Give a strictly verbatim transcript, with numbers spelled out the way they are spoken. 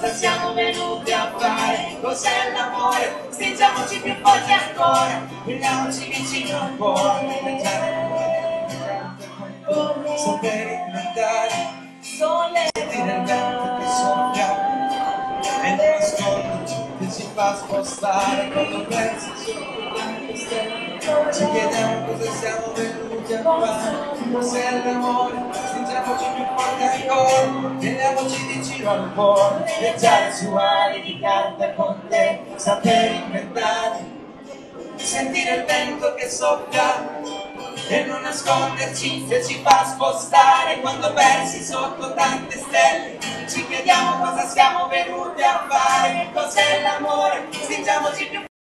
cosa siamo venuti a fare, cos'è l'amore, stringiamoci più forte ancora, prendiamoci vicino al cuore, sapere inventare, sentire il vento che soffia e non nasconderci che ci fa spostare quando pensi sotto tante stelle. Ci chiediamo cosa siamo venuti a fare, cos'è l'amore, stringiamoci più forte ancora, teniamoci vicino al cuore, viaggiare su ali di carta con te, sapere inventare, sentire il vento che soffia e non nasconderci se ci fa spostare quando persi sotto tante stelle. Ci chiediamo cosa siamo venuti a fare, cos'è l'amore, stringiamoci più